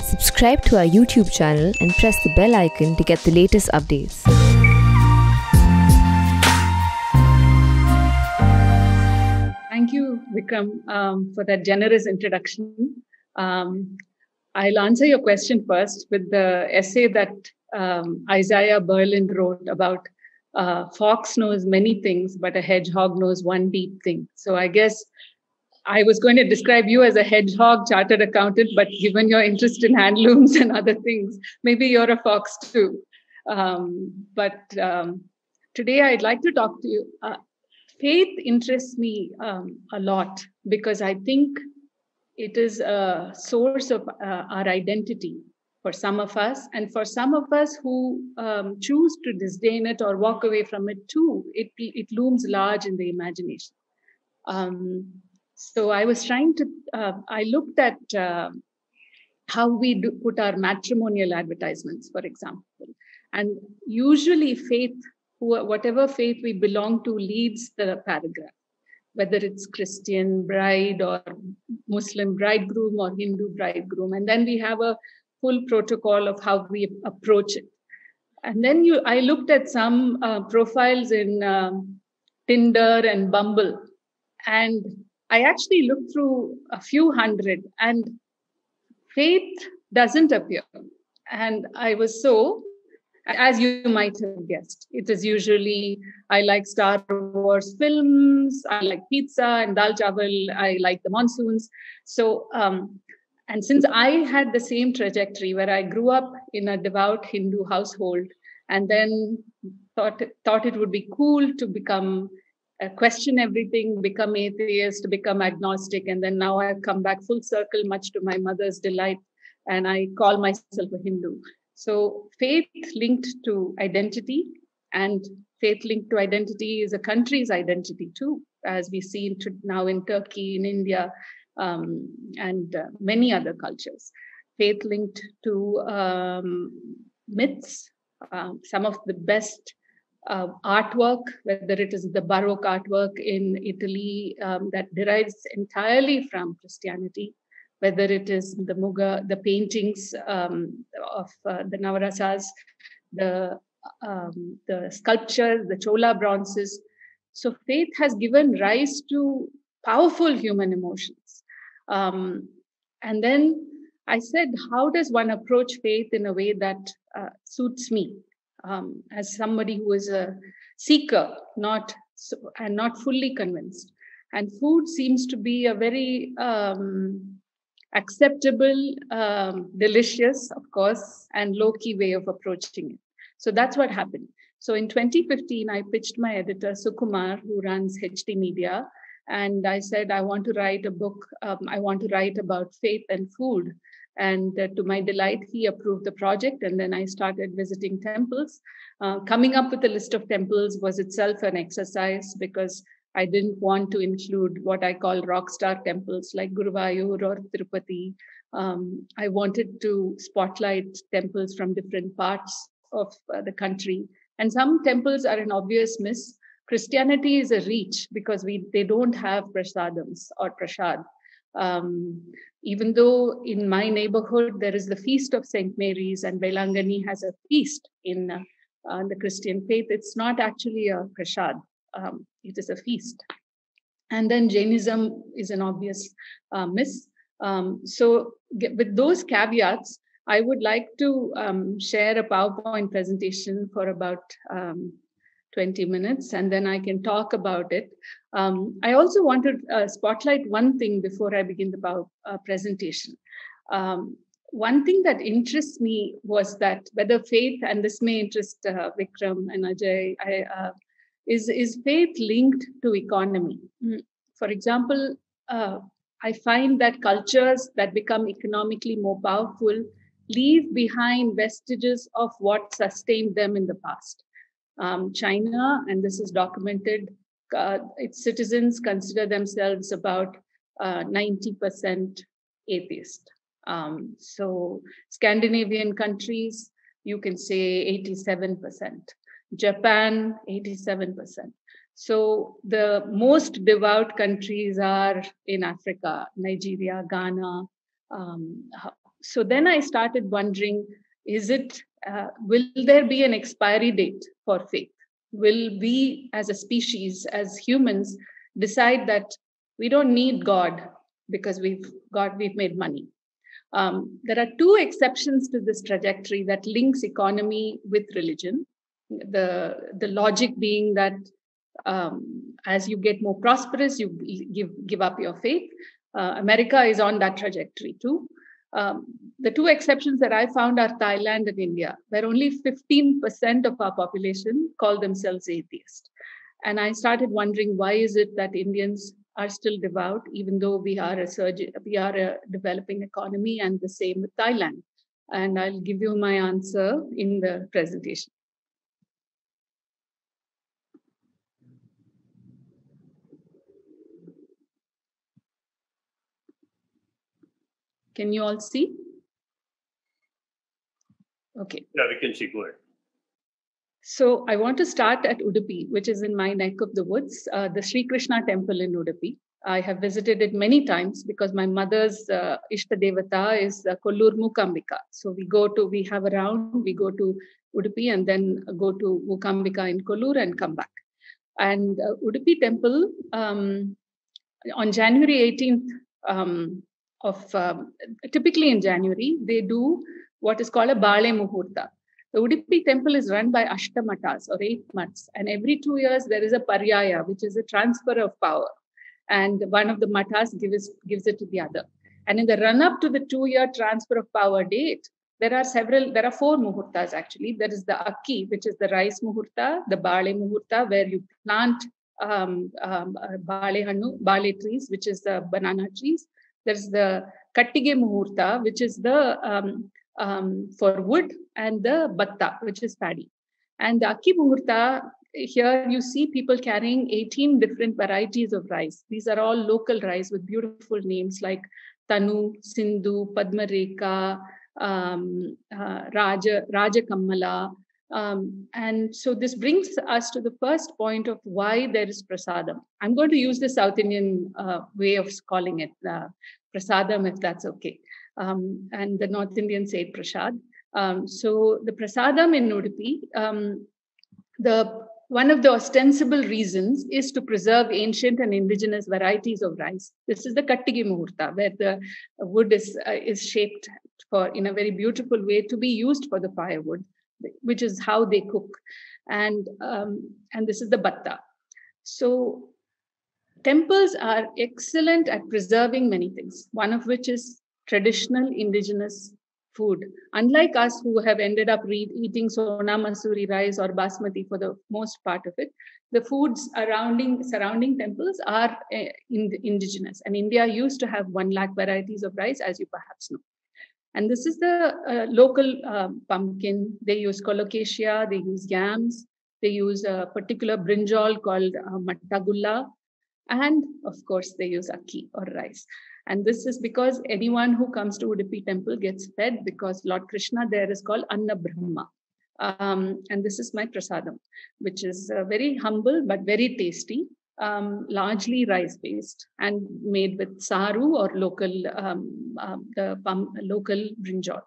Subscribe to our YouTube channel and press the bell icon to get the latest updates. Thank you, Vikram, for that generous introduction. I'll answer your question first with the essay that Isaiah Berlin wrote about fox knows many things, but a hedgehog knows one deep thing. So I guess I was going to describe you as a hedgehog chartered accountant, but given your interest in handlooms and other things, maybe you're a fox too. Today I'd like to talk to you. Faith interests me a lot because I think it is a source of our identity for some of us, and for some of us who choose to disdain it or walk away from it too, it looms large in the imagination. So I was trying to, I looked at how we put our matrimonial advertisements, for example. And usually faith, whatever faith we belong to, leads the paragraph, whether it's Christian bride or Muslim bridegroom or Hindu bridegroom. And then we have a full protocol of how we approach it. And then I looked at some profiles in Tinder and Bumble, and I actually looked through a few hundred, and faith doesn't appear. And I was so, as you might have guessed, it is usually, I like Star Wars films, I like pizza and dal chawal, I like the monsoons. So, and since I had the same trajectory where I grew up in a devout Hindu household and then thought it would be cool to become question everything, become atheist, become agnostic, and then now I've come back full circle, much to my mother's delight, and I call myself a Hindu. So faith linked to identity, and faith linked to identity is a country's identity too, as we see now in Turkey, in India, and many other cultures. Faith linked to myths, some of the best artwork, whether it is the Baroque artwork in Italy that derives entirely from Christianity, whether it is the paintings of the Navarasas, the sculpture, the Chola bronzes. So faith has given rise to powerful human emotions. And then I said, how does one approach faith in a way that suits me? As somebody who is a seeker, not fully convinced. And food seems to be a very acceptable, delicious, of course, and low-key way of approaching it. So that's what happened. So in 2015, I pitched my editor, Sukumar, who runs HD Media, and I said, I want to write a book. I want to write about faith and food. And to my delight, he approved the project. And then I started visiting temples. Coming up with a list of temples was itself an exercise because I didn't want to include what I call rock star temples like Guruvayur or Tirupati. I wanted to spotlight temples from different parts of the country. And some temples are an obvious miss. Christianity is a reach because they don't have prasadams or prashad. Even though in my neighborhood, there is the Feast of St. Mary's and Belangani has a feast in the Christian faith, it's not actually a prashad. It is a feast. And then Jainism is an obvious miss. So with those caveats, I would like to share a PowerPoint presentation for about 20 minutes, and then I can talk about it. I also want to spotlight one thing before I begin the presentation. One thing that interests me was that whether faith, and this may interest Vikram and Ajay, is faith linked to economy? For example, I find that cultures that become economically more powerful leave behind vestiges of what sustained them in the past. China, and this is documented, its citizens consider themselves about 90% atheist. So Scandinavian countries, you can say 87%. Japan, 87%. So the most devout countries are in Africa, Nigeria, Ghana, So then I started wondering, will there be an expiry date for faith? Will we as a species, as humans, decide that we don't need God because we've made money? There are two exceptions to this trajectory that links economy with religion. The logic being that as you get more prosperous, you give up your faith. America is on that trajectory too. The two exceptions that I found are Thailand and India, where only 15% of our population call themselves atheist. And I started wondering, why is it that Indians are still devout, even though we are a developing economy, and the same with Thailand? And I'll give you my answer in the presentation. Can you all see? Okay. Yeah, we can see. Go ahead. So I want to start at Udupi, which is in my neck of the woods, the Sri Krishna temple in Udupi. I have visited it many times because my mother's Ishta Devata is Kollur Mukambika. So we go to Udupi and then go to Mukambika in Kollur and come back. And Udupi temple, on January 18th, typically in January, they do what is called a Bale Muhurta. The Udupi temple is run by Ashtamatas, or 8 maths, and every 2 years there is a Paryaya, which is a transfer of power, and one of the mathas gives it to the other. And in the run-up to the 2-year transfer of power date, there are 4 muhurtas actually. There is the Akki, which is the rice muhurta, the Bale Muhurta, where you plant Bale trees, which is the banana trees. There's the Kattige Muhurta, which is the for wood, and the Batta, which is paddy. And the Akki Muhurta, here you see people carrying 18 different varieties of rice. These are all local rice with beautiful names like Tanu, Sindhu, Padmareka, Raja Kammala. And so this brings us to the first point of why there is prasadam. I'm going to use the South Indian way of calling it prasadam, if that's okay. And the North Indians say prasad. So the prasadam in Udupi, one of the ostensible reasons is to preserve ancient and indigenous varieties of rice. This is the Kattige Muhurta, where the wood is shaped in a very beautiful way to be used for the firewood, which is how they cook. And this is the Batta. So temples are excellent at preserving many things, one of which is traditional indigenous food. Unlike us, who have ended up eating Sona Masuri rice or Basmati for the most part of it, the foods surrounding temples are indigenous. And India used to have 1 lakh varieties of rice, as you perhaps know. And this is the local pumpkin. They use colocasia, they use yams, they use a particular brinjal called mattagulla, and of course they use akki or rice. And this is because anyone who comes to Udupi temple gets fed, because Lord Krishna there is called Anna Brahma. And this is my prasadam, which is very humble but very tasty, largely rice-based and made with saru or local brinjal.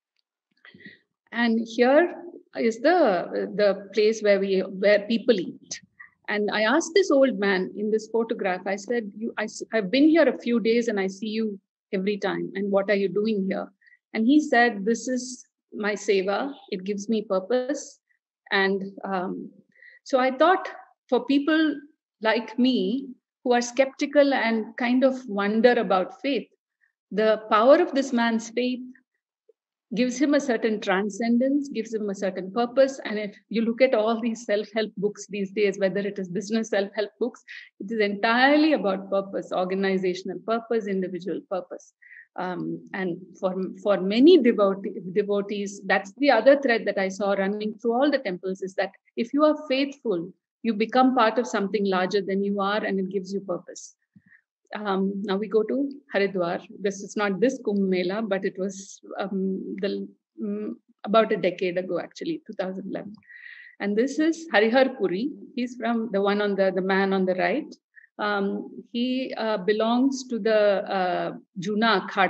And here is the place where people eat. And I asked this old man in this photograph, I said, I've been here a few days and I see you every time. And what are you doing here? And he said, this is my seva. It gives me purpose. And so I thought, for people like me who are skeptical and kind of wonder about faith, the power of this man's faith gives him a certain transcendence, gives him a certain purpose. And if you look at all these self-help books these days, whether it is business self-help books, it is entirely about purpose, organizational purpose, individual purpose. And for many devotees, that's the other thread that I saw running through all the temples, is that if you are faithful, you become part of something larger than you are, and it gives you purpose. Now we go to Haridwar. This is not this Kumbh Mela, but it was about a decade ago, actually, 2011. And this is Harihar Puri. He's from the man on the right. He belongs to the Juna Akhada,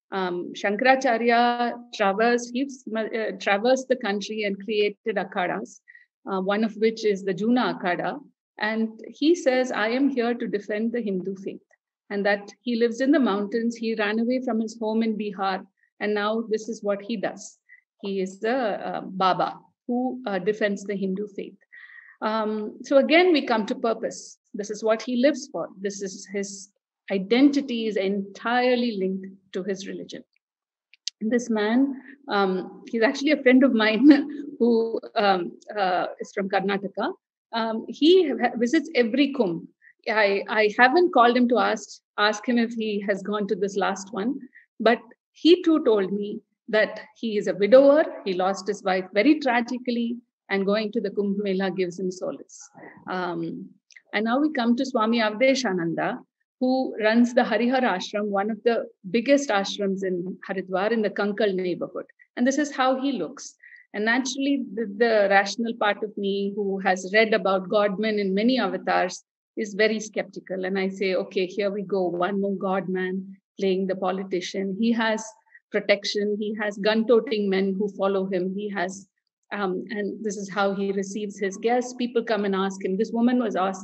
Shankaracharya traversed the country and created akhadas, one of which is the Juna Akhada. And he says, I am here to defend the Hindu faith. And that he lives in the mountains. He ran away from his home in Bihar. And now this is what he does. He is the Baba who defends the Hindu faith. So again, we come to purpose. This is what he lives for. This is his identity is entirely linked to his religion. This man, he's actually a friend of mine who is from Karnataka. He visits every Kumbh. I haven't called him to ask him if he has gone to this last one, but he too told me that he is a widower. He lost his wife very tragically, and going to the Kumbh Mela gives him solace. And now we come to Swami Avdeshananda, who runs the Harihar Ashram, one of the biggest ashrams in Haridwar in the Kankal neighborhood. And this is how he looks. And naturally, the rational part of me who has read about God-man in many avatars is very skeptical. And I say, okay, here we go. One more God-man playing the politician. He has protection. He has gun-toting men who follow him. He has, and this is how he receives his guests. People come and ask him. This woman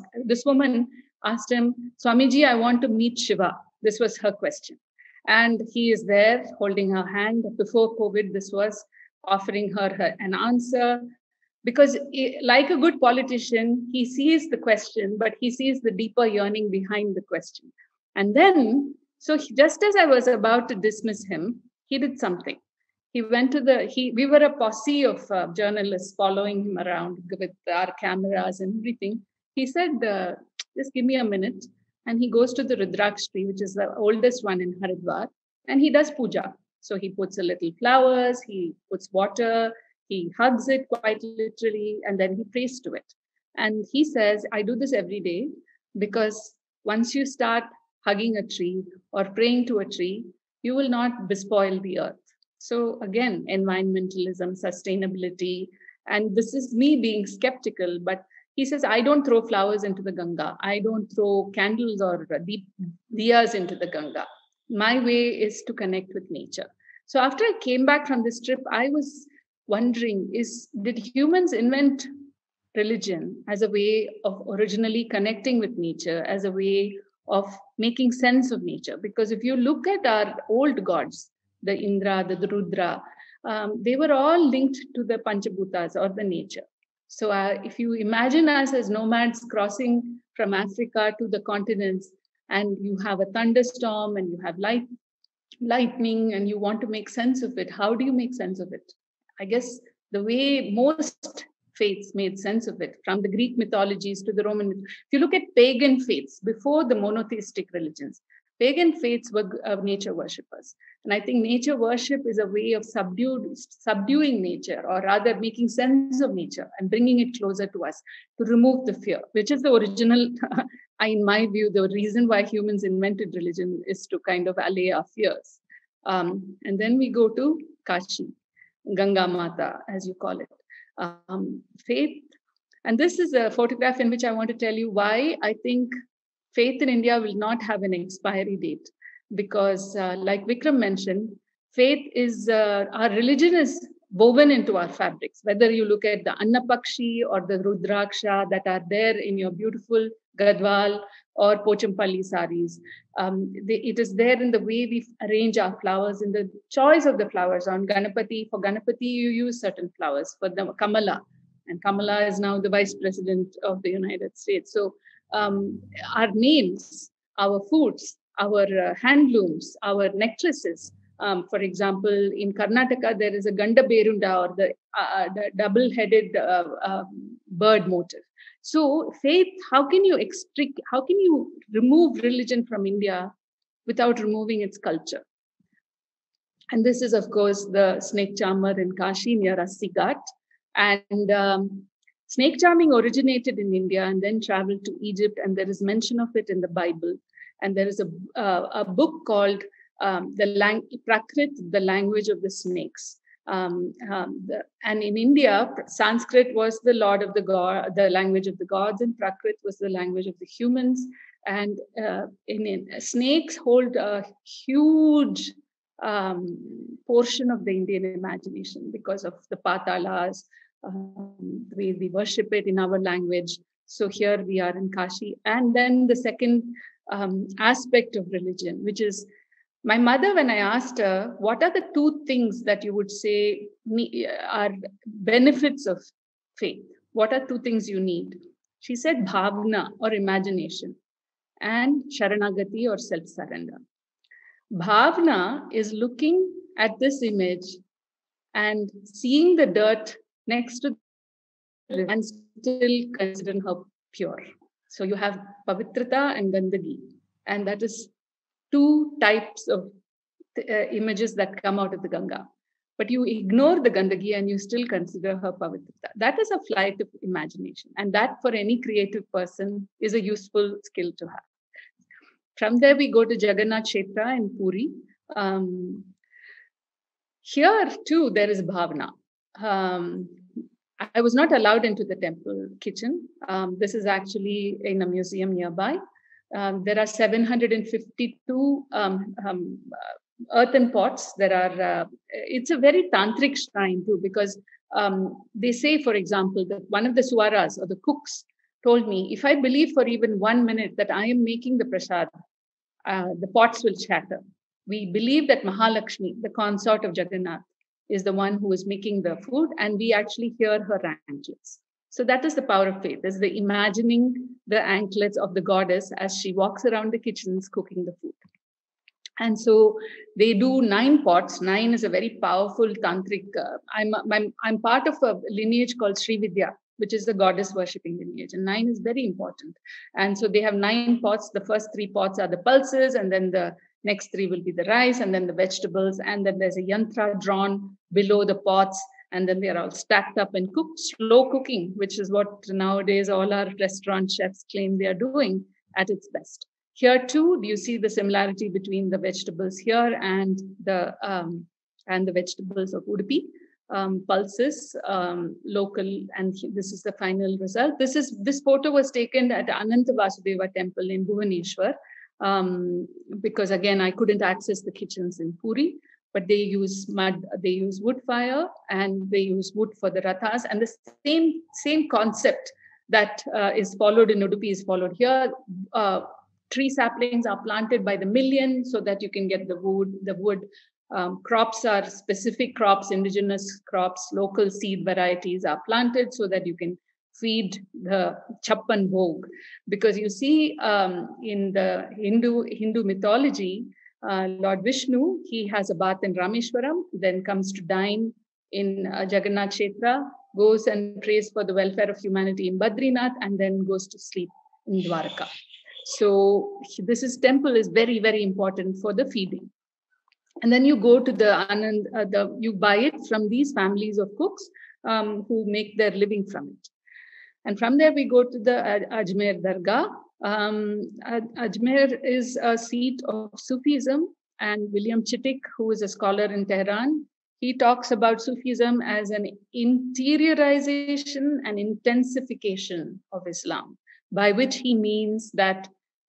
asked him, Swamiji, I want to meet Shiva. This was her question. And he is there holding her hand. Before COVID, this was offering her an answer. Because like a good politician, he sees the question, but he sees the deeper yearning behind the question. And then, so just as I was about to dismiss him, he did something. He went to we were a posse of journalists following him around with our cameras and everything. He said, just give me a minute. And he goes to the Rudraksh tree, which is the oldest one in Haridwar, and he does puja. So he puts a little flowers, he puts water, he hugs it quite literally, and then he prays to it. And he says, I do this every day because once you start hugging a tree or praying to a tree, you will not bespoil the earth. So again, environmentalism, sustainability, and this is me being skeptical, but he says, I don't throw flowers into the Ganga. I don't throw candles or diyas into the Ganga. My way is to connect with nature. So after I came back from this trip, I was wondering, did humans invent religion as a way of originally connecting with nature, as a way of making sense of nature? Because if you look at our old gods, the Indra, the Rudra, they were all linked to the Panchabhutas or the nature. So if you imagine us as nomads crossing from Africa to the continents, and you have a thunderstorm and you have lightning and you want to make sense of it, how do you make sense of it? I guess the way most faiths made sense of it, from the Greek mythologies to the Roman. If you look at pagan faiths before the monotheistic religions, pagan faiths were nature worshippers. And I think nature worship is a way of subduing nature, or rather making sense of nature and bringing it closer to us, to remove the fear, which is the original, in my view, the reason why humans invented religion is to kind of allay our fears. And then we go to Kashi, Ganga Mata, as you call it. Faith. And this is a photograph in which I want to tell you why I think faith in India will not have an expiry date. Because like Vikram mentioned, faith is, our religion is woven into our fabrics. Whether you look at the Annapakshi or the Rudraksha that are there in your beautiful Gadwal or Pochampalli saris, it is there in the way we arrange our flowers, in the choice of the flowers. On Ganapati, for Ganapati, you use certain flowers. For the Kamala, and Kamala is now the Vice President of the United States. So our names, our foods, our handlooms, our necklaces. For example, in Karnataka, there is a Ganda Berunda, or the double-headed bird motif. So faith, how can you remove religion from India without removing its culture? And this is, of course, the snake charmer in Kashi near Assi Ghat. And snake charming originated in India and then traveled to Egypt, and there is mention of it in the Bible. And there is a book called Prakrit, the language of the snakes. And in India, Sanskrit was the the language of the gods, and Prakrit was the language of the humans. And snakes hold a huge portion of the Indian imagination because of the patalas, the way we worship it in our language. So here we are in Kashi. And then the second aspect of religion, which is my mother, when I asked her, what are the two things that you would say are benefits of faith? What are two things you need? She said bhavna or imagination and sharanagati or self-surrender. Bhavna is looking at this image and seeing the dirt next to the and still considering her pure. So you have pavitrata and gandagi, and that is two types of images that come out of the Ganga. But you ignore the Gandagi and you still consider her pavitrata. That is a flight of imagination. And that for any creative person is a useful skill to have. From there, we go to Jagannath Kshetra in Puri. Here too, there is bhavna. I was not allowed into the temple kitchen. This is actually in a museum nearby. There are 752 earthen pots. It's a very tantric shrine too, because they say, for example, that one of the swaras or the cooks told me, if I believe for even 1 minute that I am making the prasad, the pots will chatter. We believe that Mahalakshmi, the consort of Jagannath, is the one who is making the food, and we actually hear her anklets. So that is the power of faith, is the imagining the anklets of the goddess as she walks around the kitchens cooking the food. And so they do 9 pots. 9 is a very powerful tantric. I'm part of a lineage called Sri Vidya, which is the goddess worshipping lineage. And 9 is very important. And so they have 9 pots. The first 3 pots are the pulses, and then the next 3 will be the rice, and then the vegetables. And then there's a yantra drawn below the pots. And then they're all stacked up and cooked, slow cooking, which is what nowadays all our restaurant chefs claim they are doing at its best. Here too, do you see the similarity between the vegetables here and the vegetables of Udupi? Pulses, local, and this is the final result. This photo was taken at Ananta Vasudeva temple in Bhubaneswar, because again, I couldn't access the kitchens in Puri. But they use mud, they use wood fire, and they use wood for the rathas. And the same concept that is followed in Udupi is followed here. Tree saplings are planted by the million so that you can get the wood. The wood crops are specific crops, indigenous crops, local seed varieties are planted so that you can feed the Chappan Bhog. Because you see in the Hindu mythology, Lord Vishnu, he has a bath in Rameshwaram, then comes to dine in Jagannath Kshetra, goes and prays for the welfare of humanity in Badrinath, and then goes to sleep in Dwarka. So this temple is very, very important for the feeding. And then you go to you buy it from these families of cooks who make their living from it. And from there we go to the Ajmer Dargah. Ajmer is a seat of Sufism, and William Chittick, who is a scholar in Tehran, he talks about Sufism as an interiorization and intensification of Islam, by which he means that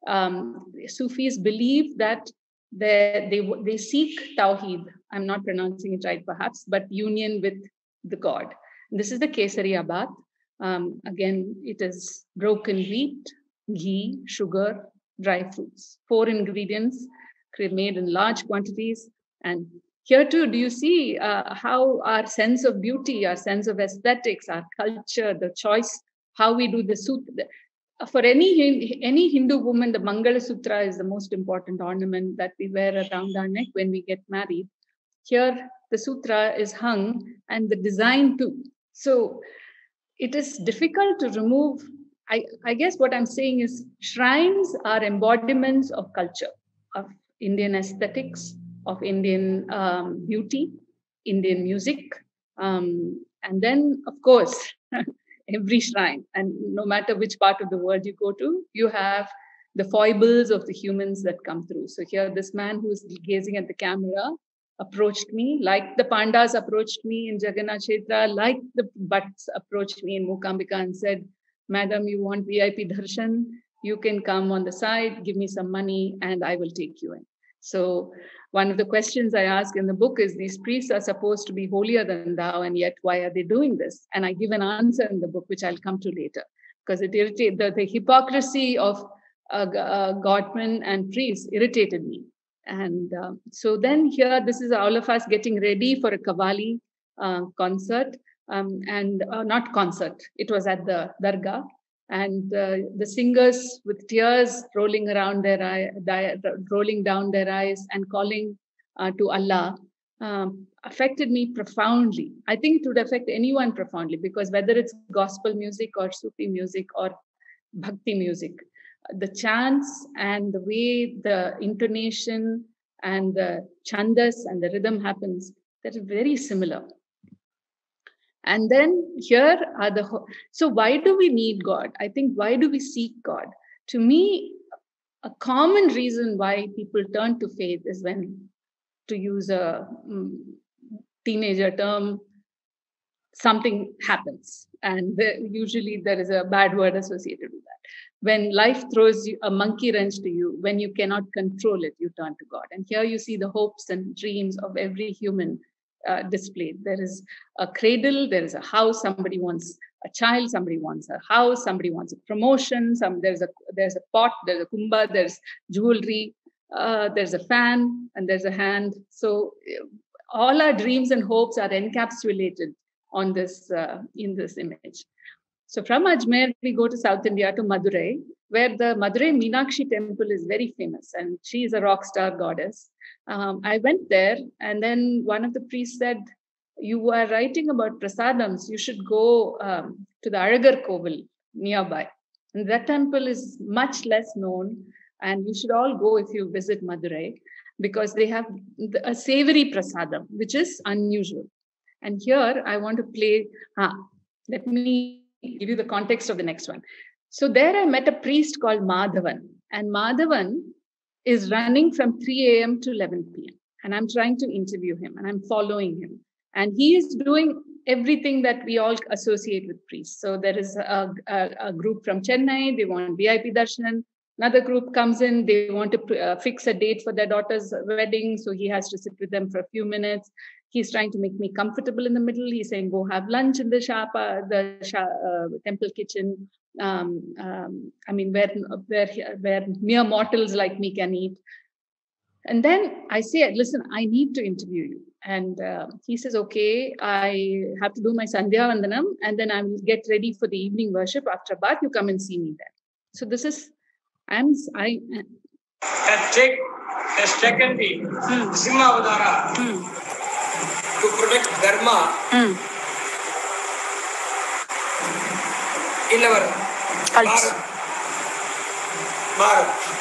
Sufis believe that they seek Tawheed. I'm not pronouncing it right, perhaps, but union with the God. This is the Kesari Bath. Again, it is broken wheat, ghee, sugar, dry fruits. 4 ingredients made in large quantities. And here too, do you see how our sense of beauty, our sense of aesthetics, our culture, the choice, how we do the sutra. For any Hindu woman, the Mangala Sutra is the most important ornament that we wear around our neck when we get married. Here, the sutra is hung, and the design too. So it is difficult to remove. I guess what I'm saying is shrines are embodiments of culture, of Indian aesthetics, of Indian beauty, Indian music. And then, of course, every shrine, and no matter which part of the world you go to, you have the foibles of the humans that come through. So here, this man who's gazing at the camera approached me, like the pandas approached me in Jagannath Kshetra, like the butts approached me in Mukambika and said, "Madam, you want VIP darshan? You can come on the side, give me some money, and I will take you in." So one of the questions I ask in the book is, these priests are supposed to be holier than thou, and yet why are they doing this? And I give an answer in the book, which I'll come to later, because it irritated the hypocrisy of godmen and priests irritated me. And so then here, this is all of us getting ready for a Qawwali concert, and not concert. It was at the Dargah. And the singers with tears rolling down their eyes and calling to Allah affected me profoundly. I think it would affect anyone profoundly, because whether it's gospel music or Sufi music or bhakti music, the chants and the way the intonation and the chandas and the rhythm happens, that is very similar. And then here are so why do we need God? I think, why do we seek God? To me, a common reason why people turn to faith is when, to use a teenager term, something happens. And usually there is a bad word associated with that. When life throws a monkey wrench to you, when you cannot control it, you turn to God. And here you see the hopes and dreams of every human displayed. There is a cradle, there is a house, somebody wants a child, somebody wants a house, somebody wants a promotion, there's a pot, there's a kumbha, there's jewelry, there's a fan, and there's a hand. So all our dreams and hopes are encapsulated on this in this image. So from Ajmer, we go to South India, to Madurai, where the Madurai Meenakshi temple is very famous, and she is a rock star goddess. I went there, and then one of the priests said, you are writing about prasadams, you should go to the Alagar Kovil nearby. And that temple is much less known, and you should all go if you visit Madurai, because they have a savory prasadam, which is unusual. And here I want to play, let me give you the context of the next one. So there I met a priest called Madhavan, and Madhavan is running from 3 a.m. to 11 p.m. And I'm trying to interview him, and I'm following him. And he is doing everything that we all associate with priests. So there is a group from Chennai, they want VIP darshan. Another group comes in, they want to fix a date for their daughter's wedding. So he has to sit with them for a few minutes. He's trying to make me comfortable in the middle. He's saying, go have lunch in the temple kitchen. I mean, where mere mortals like me can eat. And then I say, listen, I need to interview you. And he says, okay, I have to do my Sandhya Vandanam, and then I will get ready for the evening worship. After bath, you come and see me there. So this is, has taken the Simhavadara to protect Dharma in our Bharat.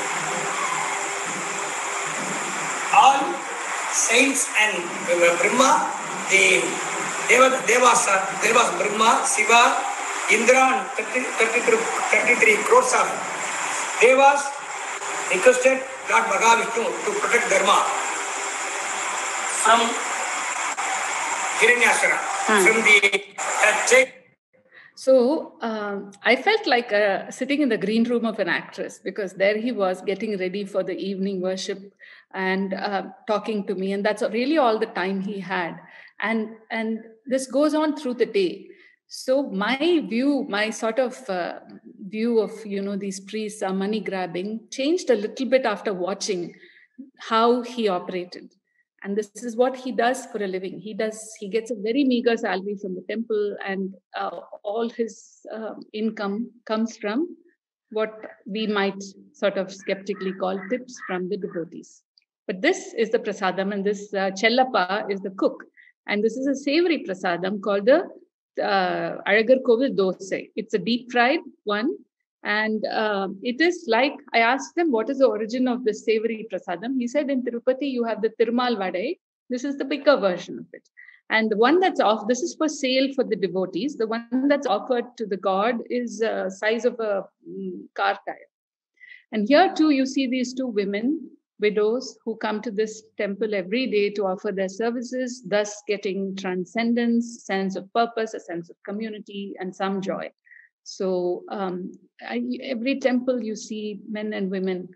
All saints and Brahma, the Devas, Brahma, Shiva, Indra, and 33 crores of Devas requested Lord Mahavishnu to protect Dharma from Hiranyasura, from the check. So I felt like sitting in the green room of an actress, because there he was getting ready for the evening worship and talking to me. And that's really all the time he had. And this goes on through the day. So my view, my sort of view of, these priests are money grabbing changed a little bit after watching how he operated. And this is what he does for a living. He gets a very meager salary from the temple, and all his income comes from what we might sort of skeptically call tips from the devotees. But this is the prasadam, and this Chellappa is the cook. And this is a savory prasadam called the Alagar Kovil Dosai. It's a deep fried one. And it is like, I asked them, what is the origin of the savory prasadam? He said, in Tirupati, you have the Tirumal Vadai. This is the bigger version of it. And the one that's off, this is for sale for the devotees. The one that's offered to the god is the size of a car tire. And here too, you see these two women, widows, who come to this temple every day to offer their services, thus getting transcendence, sense of purpose, a sense of community, and some joy. So every temple you see men and women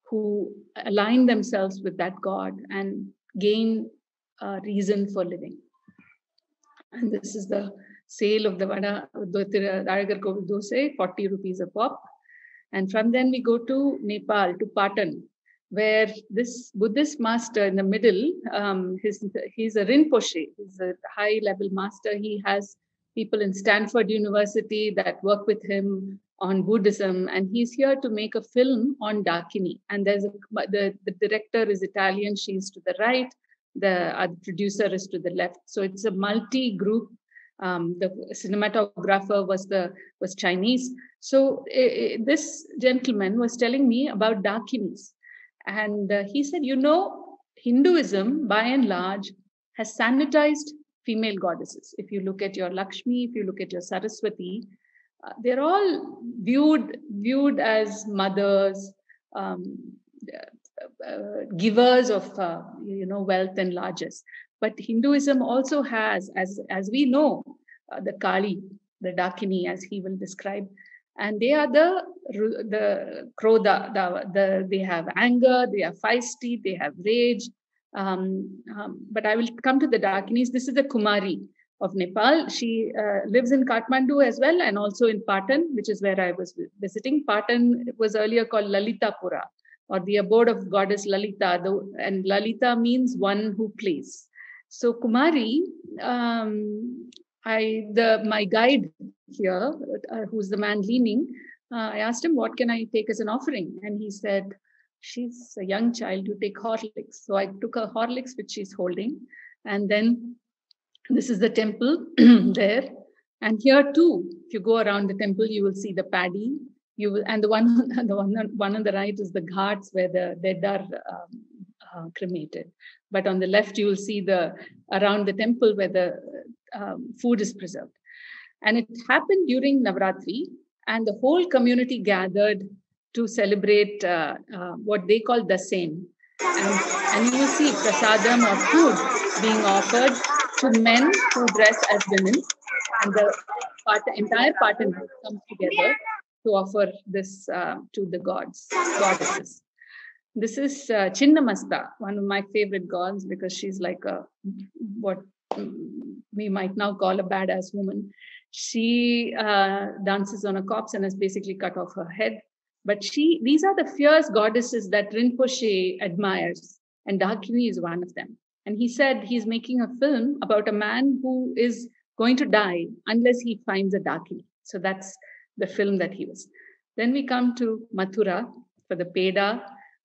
who align themselves with that god and gain a reason for living. And this is the sale of the Vada Aragar Kovil Dosai, 40 rupees a pop. And from then we go to Nepal, to Patan, where this Buddhist master in the middle, he's a Rinpoche, he's a high-level master. He has people in Stanford University that work with him on Buddhism, and he's here to make a film on Dakini. And the director is Italian, she's to the right, the producer is to the left. So it's a multi-group. The cinematographer was Chinese. So this gentleman was telling me about Dakinis. And he said, Hinduism, by and large, has sanitized female goddesses. If you look at your Lakshmi, if you look at your Saraswati, they're all viewed as mothers, givers of wealth and largesse. But Hinduism also has, as we know, the Kali, the Dakini, as he will describe, and they are the Krodha. They have anger, they are feisty, they have rage. But I will come to the Dakinis. This is the Kumari of Nepal. She lives in Kathmandu as well, and also in Patan, which is where I was visiting. Patan was earlier called Lalitapura, or the abode of goddess Lalita, and Lalita means one who plays. So Kumari, my guide here, who's the man leaning, I asked him, what can I take as an offering? And he said, she's a young child, you take Horlicks. So I took a Horlicks, which she's holding. And then this is the temple there. And here too, if you go around the temple, you will see the paddy. And the one on the right is the ghats where the dead are cremated. But on the left, you will see around the temple where the food is preserved. And it happened during Navratri, and the whole community gathered to celebrate what they call Dasain. And you will see prasadam or food being offered to men who dress as women. And the entire Patan comes together to offer this to the goddesses. This is Chinnamasta, one of my favorite gods, because she's like what we might now call a badass woman. She dances on a corpse and has basically cut off her head. But these are the fierce goddesses that Rinpoche admires, and Dakini is one of them. And he said he's making a film about a man who is going to die unless he finds a Dakini. So that's the film that he was. Then we come to Mathura for the peda.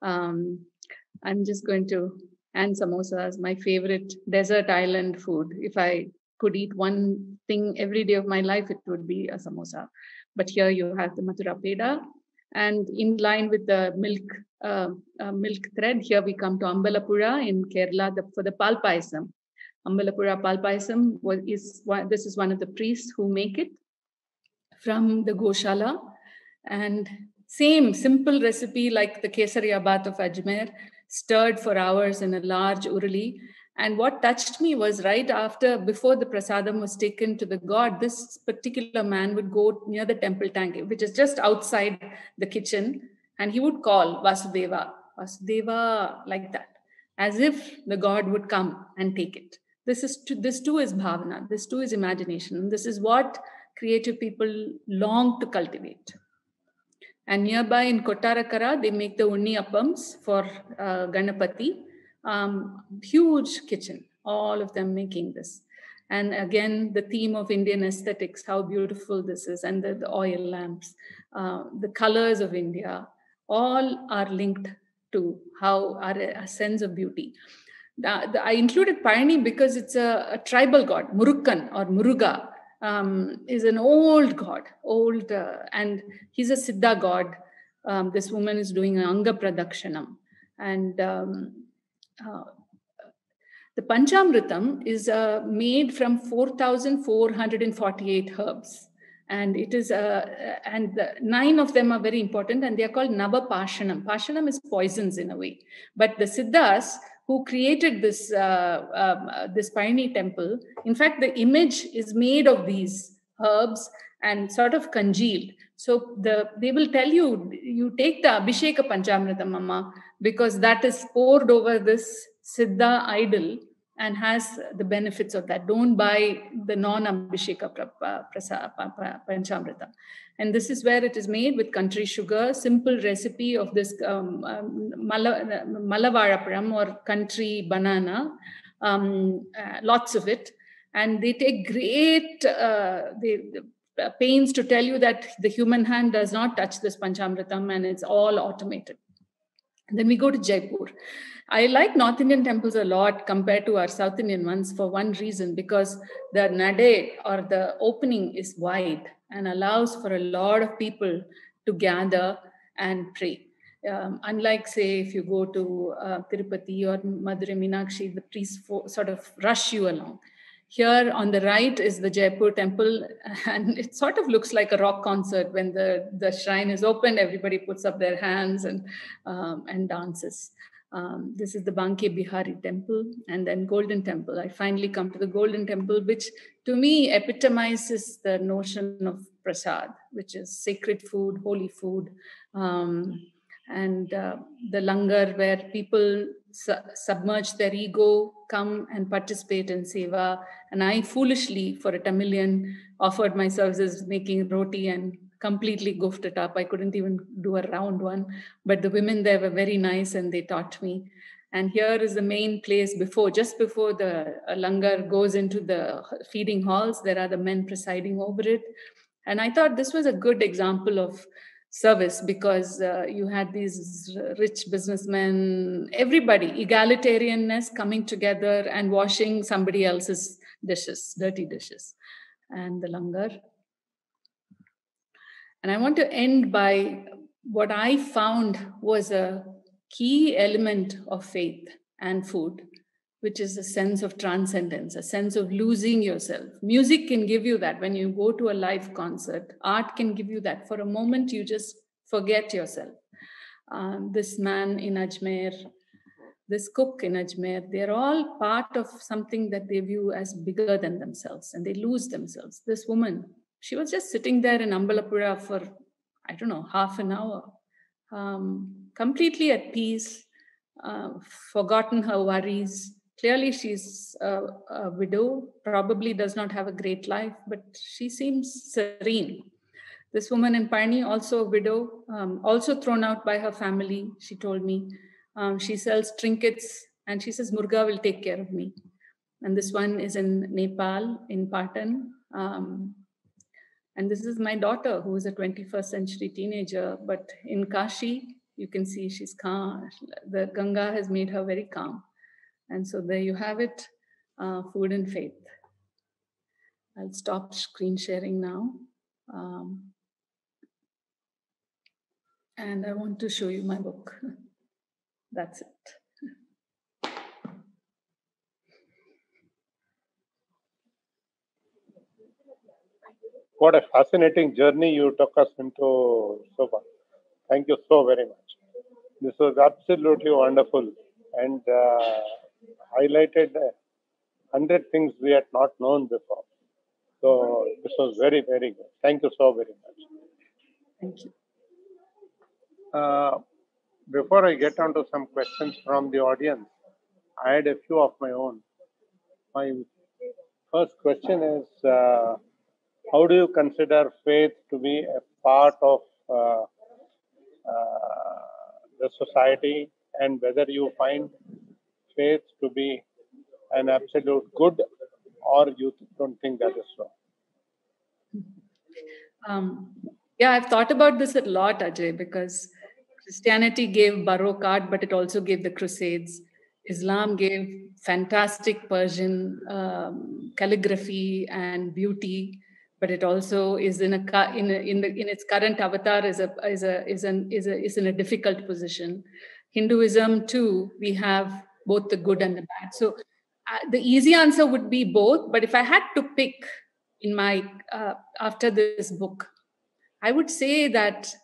I'm just going to, and samosas, my favorite desert island food. If I could eat one thing every day of my life, it would be a samosa. But here you have the Mathura peda. And in line with the milk thread, here we come to Ambalapura in Kerala for the pal payasam. Ambalapura pal payasam this is one of the priests who make it from the Goshala. And same simple recipe like the Kesariya Bath of Ajmer, stirred for hours in a large urali. And what touched me was before the prasadam was taken to the god, this particular man would go near the temple tank, which is just outside the kitchen, and he would call Vasudeva, like that, as if the god would come and take it. This too is bhavana, this too is imagination. This is what creative people long to cultivate. And nearby in Kottarakara, they make the unni appams for Ganapati. Huge kitchen, all of them making this. And again, the theme of Indian aesthetics, how beautiful this is, and the oil lamps, the colors of India, all are linked to a sense of beauty. I included Payani because it's a tribal god, Murukkan or Muruga. Is an old god, and he's a Siddha god. This woman is doing an Anga Pradakshanam. And the Panchamritam is made from 4,448 herbs. And it is, and 9 of them are very important, and they are called Nava Pashanam. Pashanam is poisons in a way. But the Siddhas who created this Payani temple, in fact, the image is made of these herbs and sort of congealed. So they will tell you, you take the Abhisheka Panchamritam, Mama, because that is poured over this Siddha idol and has the benefits of that. Don't buy the non-Abhisheka Panchamrita. And this is where it is made with country sugar, simple recipe of this Malavaraparam or country banana, lots of it. And they take great pains to tell you that the human hand does not touch this Panchamritam and it's all automated. And then we go to Jaipur. I like North Indian temples a lot compared to our South Indian ones for one reason, because the nade or the opening is wide and allows for a lot of people to gather and pray. Unlike, say, if you go to Tirupati or Madurai Meenakshi, the priests sort of rush you along. Here on the right is the Jaipur temple, and it sort of looks like a rock concert. When the shrine is opened, everybody puts up their hands and dances. This is the Banke Bihari temple, and then Golden Temple. I finally come to the Golden Temple, which to me epitomizes the notion of prasad, which is sacred food, holy food, and the langar, where people submerge their ego, come and participate in seva. And I foolishly, for a Tamilian, offered my services making roti and completely goofed it up. I couldn't even do a round one, but the women there were very nice and they taught me. And here is the main place just before the langar goes into the feeding halls. There are the men presiding over it. And I thought this was a good example of service, because you had these rich businessmen, everybody, egalitarianness coming together and washing somebody else's dishes, dirty dishes, and the langar. And I want to end by what I found was a key element of faith and food, which is a sense of transcendence, a sense of losing yourself. Music can give you that when you go to a live concert. Art can give you that. For a moment, you just forget yourself. This man in Ajmer, this cook in Ajmer, they're all part of something that they view as bigger than themselves, and they lose themselves. This woman, she was just sitting there in Ambalapura for, I don't know, half an hour, completely at peace, forgotten her worries. Clearly, she's a widow, probably does not have a great life, but she seems serene. This woman in Parni, also a widow, also thrown out by her family, she told me. She sells trinkets and she says, Murga will take care of me. And this one is in Nepal, in Patan. And this is my daughter, who is a 21st century teenager, but in Kashi, you can see she's calm. The Ganga has made her very calm. And so there you have it, food and faith. I'll stop screen sharing now. And I want to show you my book. That's it. What a fascinating journey you took us into so far. Thank you so very much. This was absolutely wonderful and highlighted 100 things we had not known before. So this was very, very good. Thank you so very much. Thank you. Before I get on to some questions from the audience, I had a few of my own. My first question is, how do you consider faith to be a part of the society, and whether you find faith to be an absolute good, or you don't think that is so? Yeah, I've thought about this a lot, Ajay, because Christianity gave Baroque art, but it also gave the Crusades. Islam gave fantastic Persian calligraphy and beauty, but it also is in its current avatar is in a difficult position. Hinduism too, we have both the good and the bad. So the easy answer would be both. But if I had to pick in my after this book, I would say that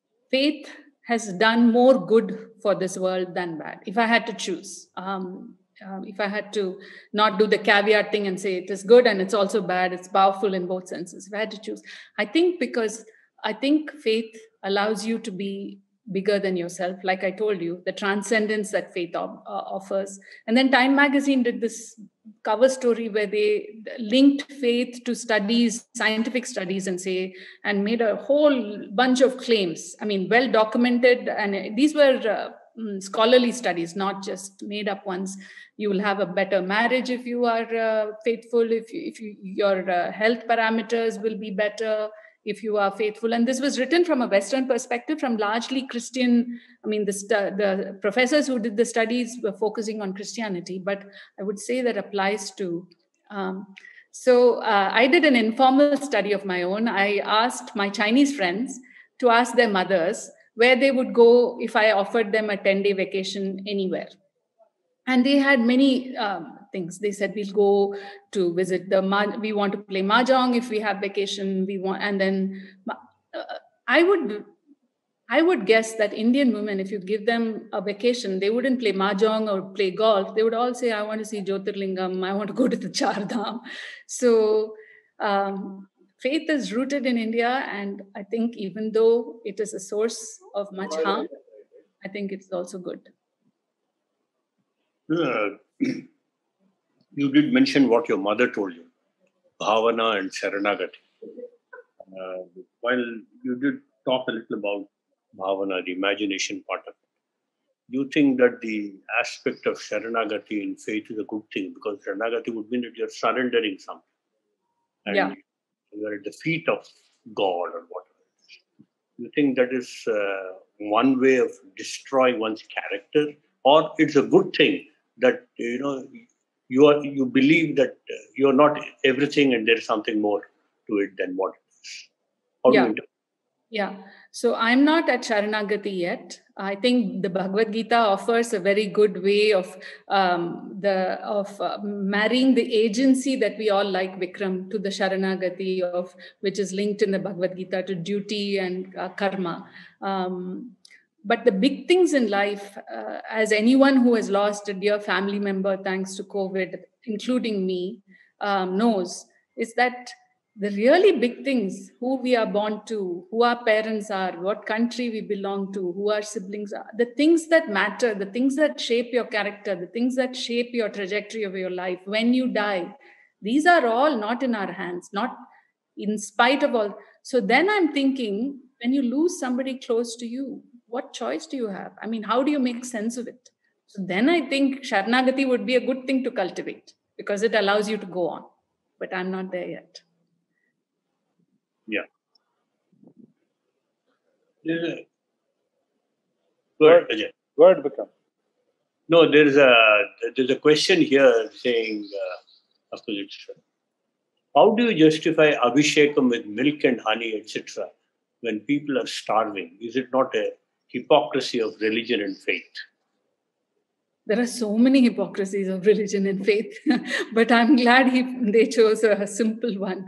faith has done more good for this world than bad, if I had to choose. if I had to not do the caveat thing and say it is good and it's also bad, it's powerful in both senses. If I had to choose, I think faith allows you to be bigger than yourself. Like I told you, the transcendence that faith offers. And then Time Magazine did this cover story where they linked faith to studies, scientific studies, and made a whole bunch of claims. I mean, well documented. And these were scholarly studies, not just made up ones. You will have a better marriage if you are faithful. Your health parameters will be better if you are faithful. And this was written from a Western perspective, from largely Christian. I mean, the professors who did the studies were focusing on Christianity, but I would say that applies to. I did an informal study of my own. I asked my Chinese friends to ask their mothers where they would go if I offered them a 10-day vacation anywhere. And they had many things. They said, we'll go to visit we want to play mahjong if we have vacation. And then I would guess that Indian women, if you give them a vacation, they wouldn't play mahjong or play golf. They would all say, I want to see Jyotirlingam. I want to go to the Char Dham. So faith is rooted in India. And I think even though it is a source of much harm, I think it's also good. You did mention what your mother told you, Bhavana and Sharanagati. While you did talk a little about Bhavana, the imagination part of it, do you think that the aspect of Sharanagati in faith is a good thing? Because Sharanagati would mean that you're surrendering something. And you're at the feet of God or whatever. Do you think that is one way of destroying one's character? Or it's a good thing that, you believe that you're not everything and there's something more to it than what it is? How do you interpret? Yeah. So I'm not at Sharanagati yet. I think the Bhagavad Gita offers a very good way of marrying the agency that we all like, Vikram, to the Sharanagati which is linked in the Bhagavad Gita to duty and karma. But the big things in life, as anyone who has lost a dear family member thanks to COVID, including me, knows, is that the really big things, who we are born to, who our parents are, what country we belong to, who our siblings are, the things that matter, the things that shape your character, the things that shape your trajectory of your life, when you die, these are all not in our hands, not in spite of all. So then I'm thinking, when you lose somebody close to you, what choice do you have? I mean, how do you make sense of it? So then I think Sharanagati would be a good thing to cultivate because it allows you to go on. But I'm not there yet. Yeah. Go ahead, Ajay. Go ahead, Vikram. No, there's a question here saying, of course, it's how do you justify Abhishekam with milk and honey, etc., when people are starving? Is it not a hypocrisy of religion and faith? There are so many hypocrisies of religion and faith, but I'm glad they chose a simple one.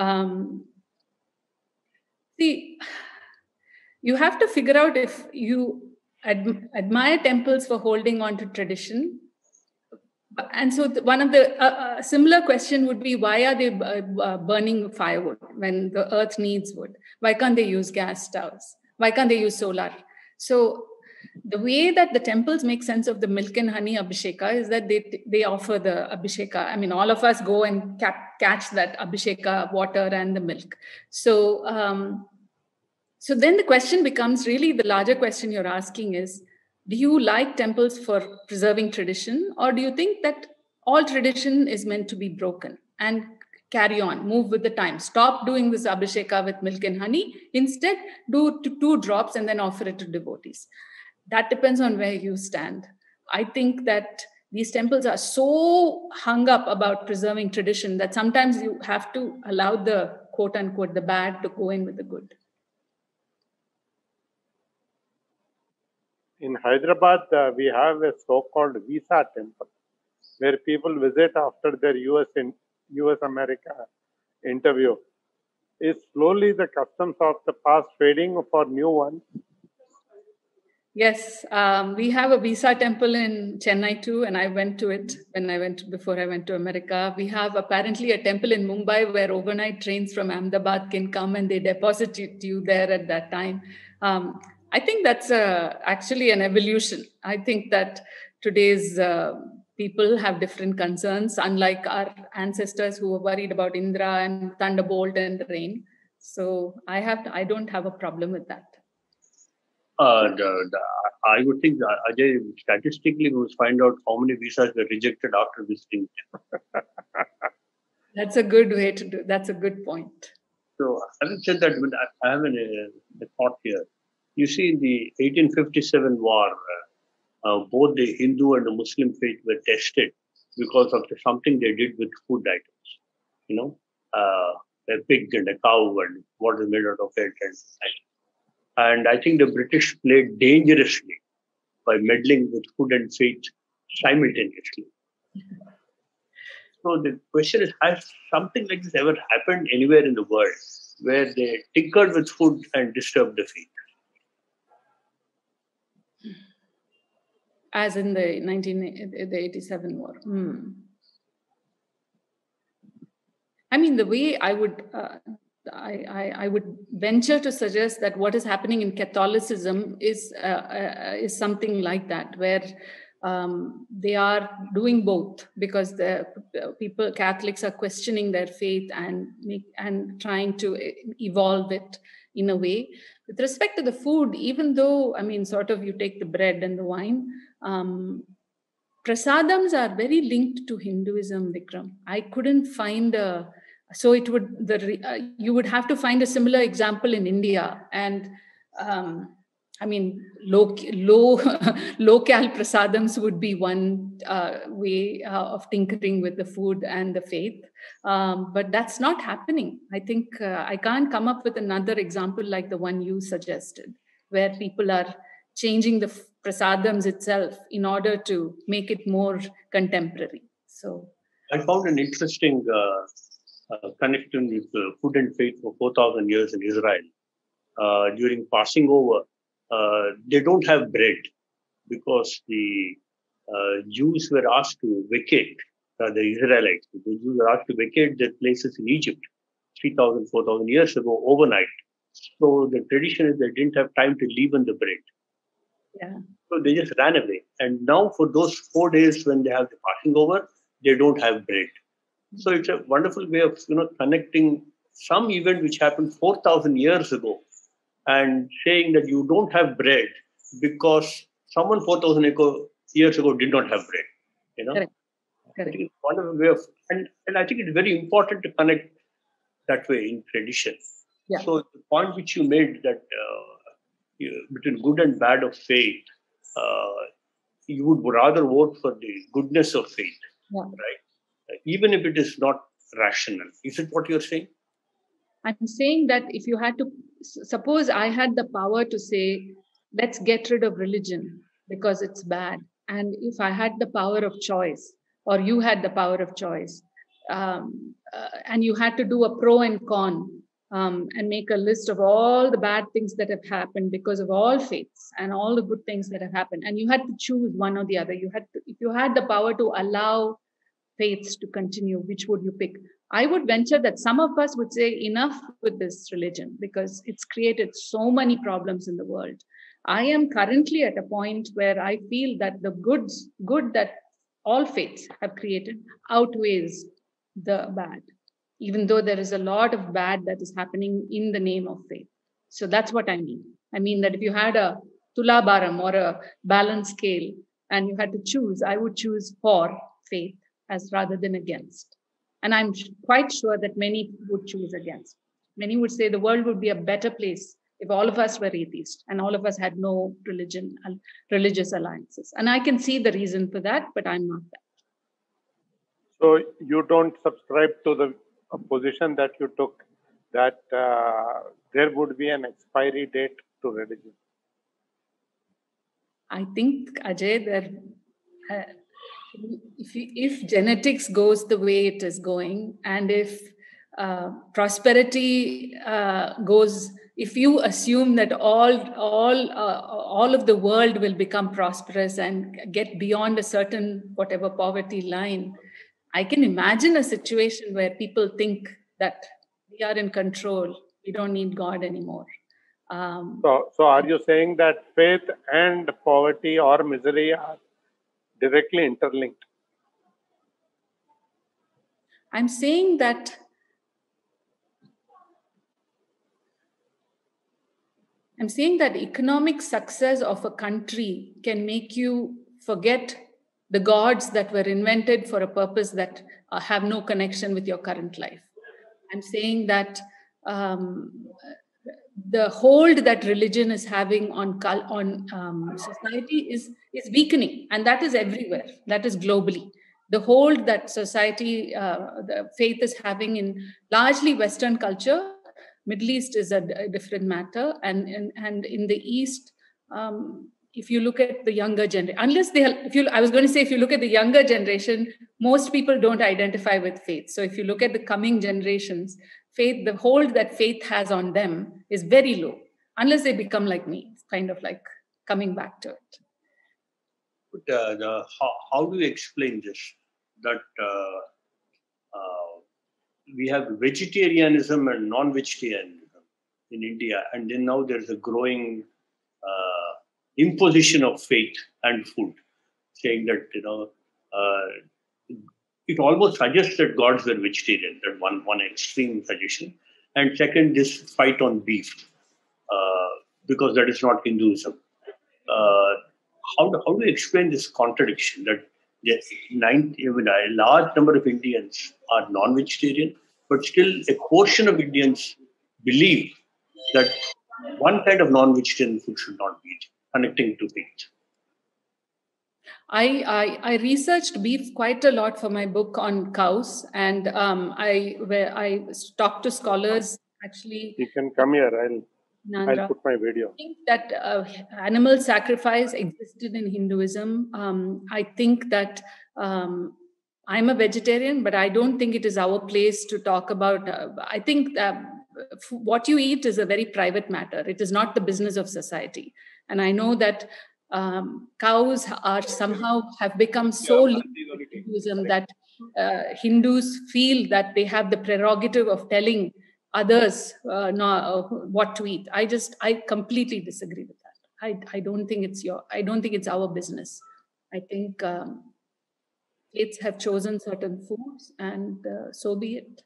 See, you have to figure out if you admire temples for holding on to tradition. And so one of the similar question would be, why are they burning firewood when the earth needs wood? Why can't they use gas stoves? Why can't they use solar? So the way that the temples make sense of the milk and honey Abhisheka is that they offer the Abhisheka. I mean, all of us go and catch that Abhisheka water and the milk. So then the question becomes, really the larger question you're asking is, do you like temples for preserving tradition, or do you think that all tradition is meant to be broken and carry on, move with the time? Stop doing this Abhisheka with milk and honey. Instead, do 2 drops and then offer it to devotees. That depends on where you stand. I think that these temples are so hung up about preserving tradition that sometimes you have to allow the quote unquote the bad to go in with the good. In Hyderabad, we have a so-called visa temple where people visit after their US-America interview. Is slowly the customs of the past fading for new ones? Yes, we have a Visa temple in Chennai too, and I went to it before I went to America. We have apparently a temple in Mumbai where overnight trains from Ahmedabad can come and they deposit you there at that time. I think that's actually an evolution. I think that today's people have different concerns, unlike our ancestors who were worried about Indra and thunderbolt and rain. So I don't have a problem with that. I would think that Ajay, statistically, we will find out how many visas were rejected after visiting them. That's a good way to do. That's a good point. So, having said that, I have a thought here. You see, in the 1857 war, both the Hindu and the Muslim faith were tested because of something they did with food items. You know, a pig and a cow and what is made out of it. And I think the British played dangerously by meddling with food and faith simultaneously. So the question is, has something like this ever happened anywhere in the world where they tinkered with food and disturbed the faith? As in the 87 war. I mean, the way I would venture to suggest that what is happening in Catholicism is something like that, where they are doing both, because the Catholics are questioning their faith and trying to evolve it in a way. With respect to the food, even though, I mean, sort of you take the bread and the wine, prasadams are very linked to Hinduism, Vikram. I couldn't find so it would you would have to find a similar example in India, and I mean, local prasadams would be one way of tinkering with the food and the faith, but that's not happening. I think I can't come up with another example like the one you suggested, where people are changing the prasadams itself in order to make it more contemporary. So I found an interesting connection with food and faith for 4,000 years in Israel. During passing over, they don't have bread because the Jews were asked to vacate, the Israelites, the Jews were asked to vacate their places in Egypt 3,000, 4,000 years ago overnight. So the tradition is they didn't have time to leaven the bread. Yeah. So they just ran away. And now for those 4 days when they have the passing over, they don't have bread. So it's a wonderful way of connecting some event which happened 4,000 years ago and saying that you don't have bread because someone 4,000 years ago did not have bread. Correct. I think it's a wonderful way of, and I think it's very important to connect that way in tradition. Yeah. So the point which you made that between good and bad of faith, you would rather vote for the goodness of faith, right? Even if it is not rational. Is it what you're saying? I'm saying that if you had to, suppose I had the power to say, let's get rid of religion because it's bad. And if I had the power of choice, or you had the power of choice, and you had to do a pro and con, and make a list of all the bad things that have happened because of all faiths and all the good things that have happened, and you had to choose one or the other. If you had the power to allow faiths to continue, which would you pick? I would venture that some of us would say enough with this religion because it's created so many problems in the world. I am currently at a point where I feel that the good that all faiths have created outweighs the bad, even though there is a lot of bad that is happening in the name of faith. So that's what I mean. I mean that if you had a Tulabharam or a balance scale and you had to choose, I would choose for faith as rather than against. And I'm quite sure that many would choose against. Many would say the world would be a better place if all of us were atheists and all of us had no religious alliances. And I can see the reason for that, but I'm not that. So you don't subscribe to the position that you took, that there would be an expiry date to religion? I think, Ajay, if genetics goes the way it is going, and if prosperity goes. If you assume that all of the world will become prosperous and get beyond a certain whatever poverty line, I can imagine a situation where people think that we are in control. We don't need God anymore. So are you saying that faith and poverty or misery are directly interlinked? I'm saying that economic success of a country can make you forget the gods that were invented for a purpose that have no connection with your current life. I'm saying that the hold that religion is having on society is weakening, and that is everywhere. That is globally. The hold that society, the faith is having in largely Western culture. Middle East is a different matter, and in the East, if you look at the younger generation, I was going to say, if you look at the younger generation, most people don't identify with faith. So if you look at the coming generations, faith, the hold that faith has on them is very low, unless they become like me. It's kind of like coming back to it. But how do you explain this? That we have vegetarianism and non-vegetarianism in India, and then now there's a growing imposition of faith and food, saying that it almost suggests that gods were vegetarian. That one extreme suggestion, and second, this fight on beef because that is not Hinduism. How do you explain this contradiction that a large number of Indians are non-vegetarian, but still a portion of Indians believe that one kind of non-vegetarian food should not be connecting to faith? I researched beef quite a lot for my book on cows, and I talked to scholars. Actually, you can come here. I'll put my video. I think that animal sacrifice existed in Hinduism. I think that I'm a vegetarian, but I don't think it is our place to talk about. I think what you eat is a very private matter. It is not the business of society. And I know that cows are somehow have become so linked to Hinduism that Hindus feel that they have the prerogative of telling others what to eat. I completely disagree with that. I don't think it's our business. I think faiths have chosen certain foods, and so be it.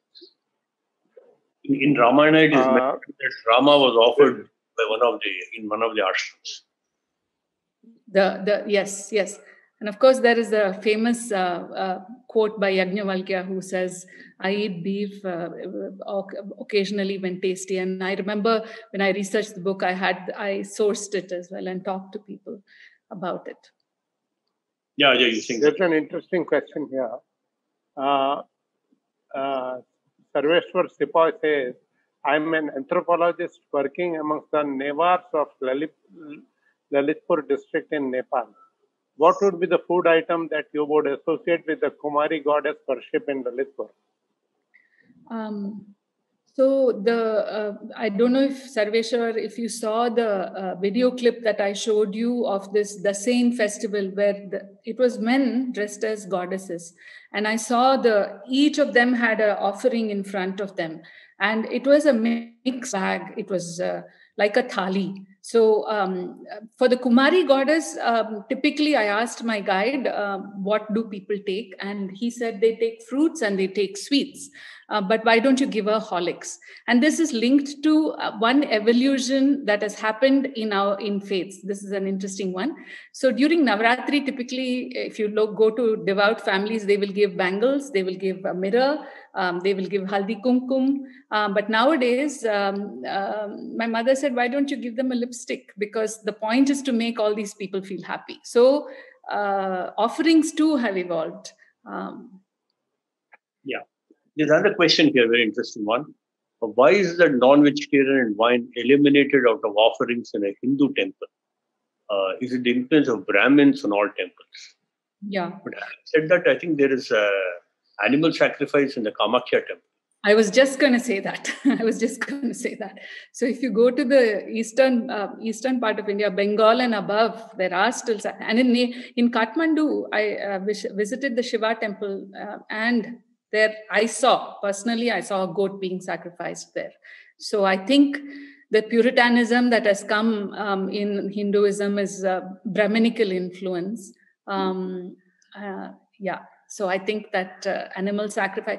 In Ramayana, it is mentioned that Rama was offered by one of the ashrams. Yes. And of course, there is a famous quote by Yajnavalkya who says, I eat beef occasionally when tasty. And I remember when I researched the book, I sourced it as well and talked to people about it. Yeah, you think there's an interesting question here. Sarveshwar Sipoy says, I'm an anthropologist working amongst the Newars of Lalitpur district in Nepal. What would be the food item that you would associate with the Kumari goddess worship in Lalitpur? I don't know if Sarveshwar, if you saw the video clip that I showed you of the same festival where it was men dressed as goddesses. And I saw each of them had an offering in front of them. And it was a mixed bag. It was like a thali. So for the Kumari goddess, typically I asked my guide, what do people take? And he said they take fruits and they take sweets. But why don't you give her Horlicks? And this is linked to one evolution that has happened in faiths. This is an interesting one. So during Navratri, typically, if you go to devout families, they will give bangles, they will give a mirror, they will give haldi kumkum. But nowadays, my mother said, why don't you give them a lipstick? Because the point is to make all these people feel happy. So offerings too have evolved. Yeah. There's another question here, very interesting one. Why is the non-vegetarian and wine eliminated out of offerings in a Hindu temple? Is it the influence of Brahmins on all temples? Yeah. But having said that, I think there is animal sacrifice in the Kamakhya temple. I was just going to say that. So if you go to the eastern part of India, Bengal and above, there are still, and in Kathmandu, I visited the Shiva temple, and there I saw a goat being sacrificed there. So I think the Puritanism that has come in Hinduism is Brahminical influence. So I think that animal sacrifice.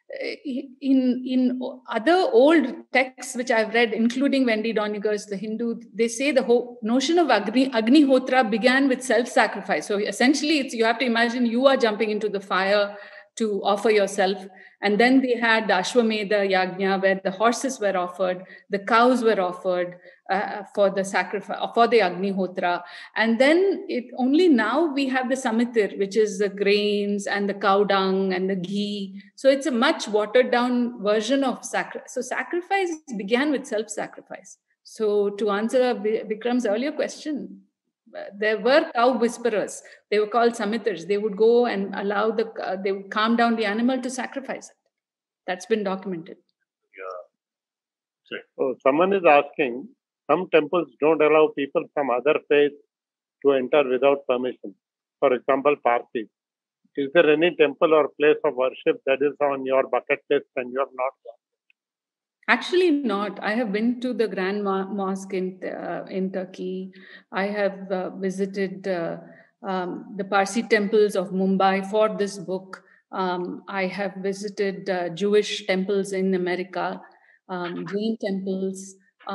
In other old texts which I've read, including Wendy Doniger's The Hindu, they say the whole notion of Agnihotra began with self-sacrifice. So essentially, you have to imagine you are jumping into the fire to offer yourself. And then they had the Ashwamedha Yagna, where the horses were offered, the cows were offered for the sacrifice, for the Agnihotra. And then only now we have the Samitir, which is the grains and the cow dung and the ghee. So it's a much watered down version of sacrifice. So sacrifice began with self-sacrifice. So to answer Vikram's earlier question, there were cow whisperers. They were called Samitars. They would go and they would calm down the animal to sacrifice it. That's been documented. Yeah. So someone is asking, some temples don't allow people from other faiths to enter without permission. For example, Parsi. Is there any temple or place of worship that is on your bucket list and you're not gone? Actually, not. I have been to the Grand Mosque in Turkey. I have visited the Parsi temples of Mumbai for this book. I have visited Jewish temples in America, Jain temples.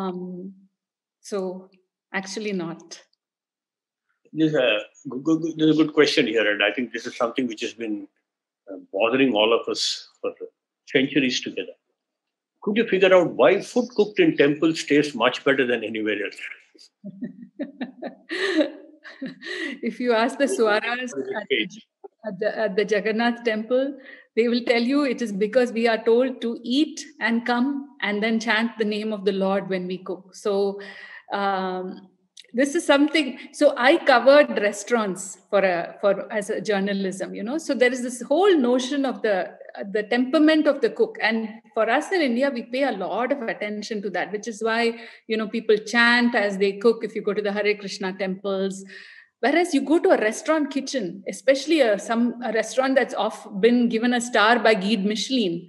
So actually not. There's a good question here, and I think this is something which has been bothering all of us for centuries together. Could you figure out why food cooked in temples tastes much better than anywhere else? If you ask the Swaras at the Jagannath temple, they will tell you it is because we are told to eat and come and then chant the name of the Lord when we cook. So this is something. So I covered restaurants as a journalism, So there is this whole notion of the temperament of the cook, and for us in India, we pay a lot of attention to that, which is why people chant as they cook. If you go to the Hare Krishna temples, whereas you go to a restaurant kitchen, especially a restaurant that's been given a star by Guide Michelin,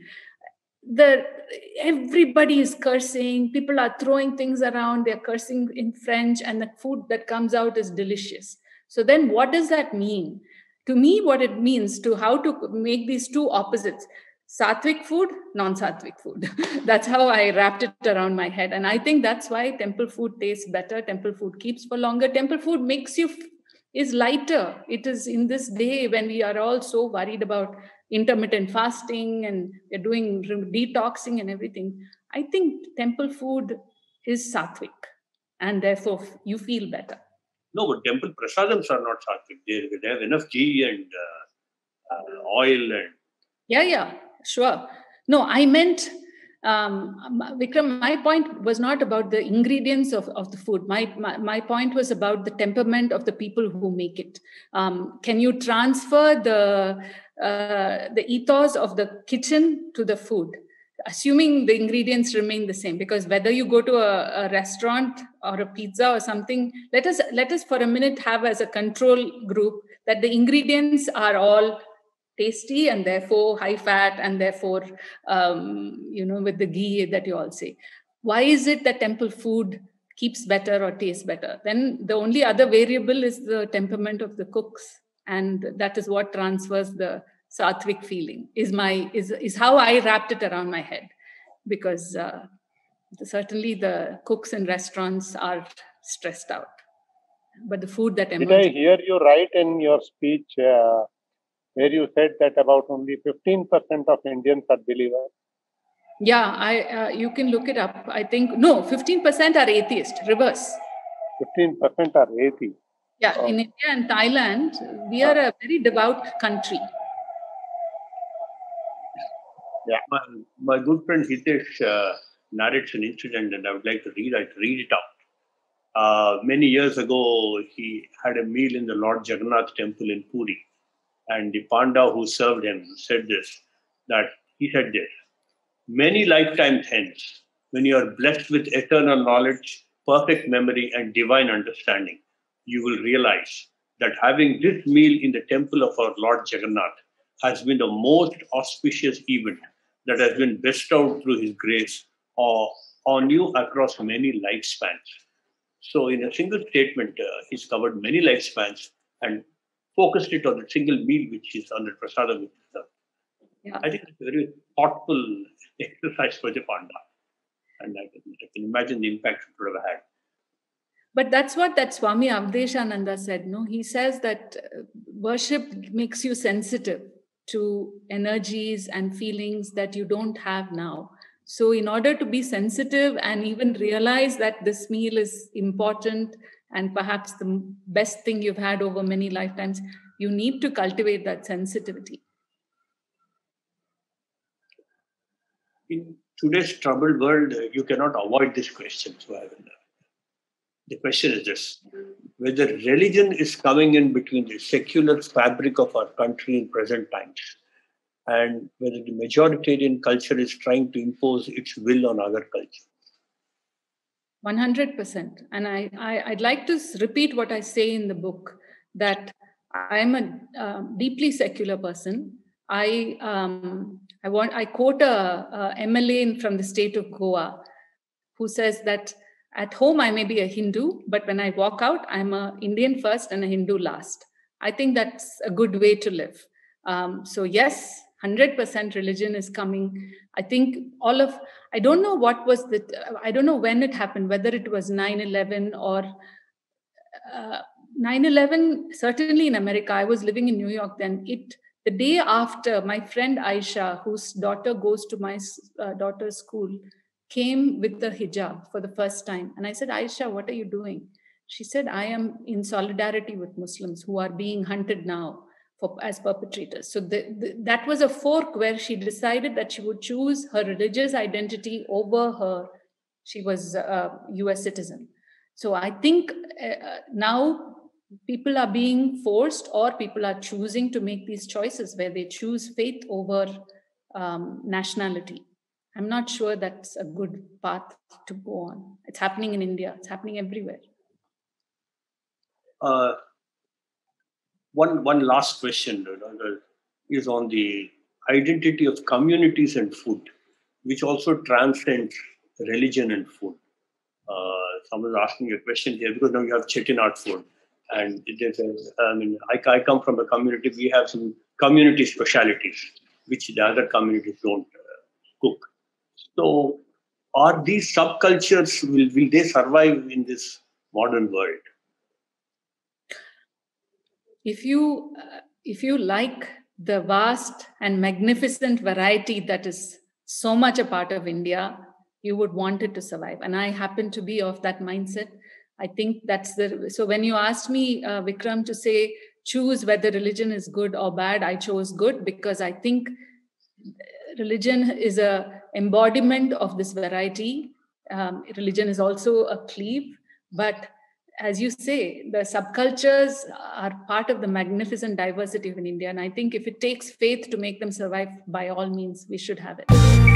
everybody is cursing. People are throwing things around. They're cursing in French, and the food that comes out is delicious. So then what does that mean? To me, what it means to how to make these two opposites, sattvic food, non-sattvic food. That's how I wrapped it around my head. And I think that's why temple food tastes better. Temple food keeps for longer. Temple food is lighter. It is in this day when we are all so worried about intermittent fasting and we're doing detoxing and everything. I think temple food is sattvic, and therefore you feel better. No, but temple prasadams are not sattvic. They have enough ghee and oil and... Yeah, sure. No, I meant, Vikram, my point was not about the ingredients of the food. My point was about the temperament of the people who make it. Can you transfer the ethos of the kitchen to the food, assuming the ingredients remain the same? Because whether you go to a restaurant or a pizza or something, let us for a minute have as a control group that the ingredients are all tasty and therefore high fat and therefore, with the ghee that you all say. Why is it that temple food keeps better or tastes better? Then the only other variable is the temperament of the cooks. And that is what transfers the sattvic feeling, is how I wrapped it around my head. Because certainly the cooks in restaurants are stressed out. But the food that emerges... Did I hear you right in your speech where you said that about only 15% of Indians are believers? Yeah, you can look it up. I think, 15% are atheist, reverse. 15% are atheist. Yeah, in India and Thailand, we are a very devout country. Yeah. My good friend Hitesh narrates an incident, and I would like to read it out. Many years ago, he had a meal in the Lord Jagannath temple in Puri. And the Panda who served him said this, Many lifetimes hence, when you are blessed with eternal knowledge, perfect memory, and divine understanding, you will realize that having this meal in the temple of our Lord Jagannath has been the most auspicious event that has been bestowed through His grace on you across many lifespans. So, in a single statement, he's covered many lifespans and focused it on a single meal, which is on the prasadam. Which is Yeah. I think it's a very thoughtful exercise for the Panda. And I can imagine the impact it would have had. But that's what that Swami Avdeshananda said. No, he says that worship makes you sensitive to energies and feelings that you don't have now. So in order to be sensitive and even realize that this meal is important and perhaps the best thing you've had over many lifetimes, you need to cultivate that sensitivity. In today's troubled world, you cannot avoid this question. So the question is this: whether religion is coming in between the secular fabric of our country in present times, and whether the majoritarian culture is trying to impose its will on other cultures. 100%. And I'd like to repeat what I say in the book, that I'm a deeply secular person. I quote a MLA from the state of Goa who says that at home I may be a Hindu, but when I walk out, I'm an Indian first and a Hindu last. I think that's a good way to live. So yes, 100% religion is coming. I think I don't know I don't know when it happened, whether it was 9/11 or 9/11, certainly in America. I was living in New York then. The day after, my friend Aisha, whose daughter goes to my daughter's school, came with the hijab for the first time. And I said, Aisha, what are you doing? She said, I am in solidarity with Muslims who are being hunted now as perpetrators. So that was a fork where she decided that she would choose her religious identity over she was a US citizen. So I think now people are being forced, or people are choosing to make these choices where they choose faith over nationality. I'm not sure that's a good path to go on. It's happening in India. It's happening everywhere. One last question is on the identity of communities and food, which also transcends religion and food. Someone's asking a question here because now you have Chettinad food. And I come from a community, we have some community specialities, which the other communities don't cook. So are these subcultures, will they survive in this modern world? If you like the vast and magnificent variety that is so much a part of India, you would want it to survive. And I happen to be of that mindset. I think so when you asked me, Vikram, to say, choose whether religion is good or bad, I chose good because I think religion is a embodiment of this variety. Religion is also a cleave, but as you say, the subcultures are part of the magnificent diversity of India. And I think if it takes faith to make them survive, by all means, we should have it.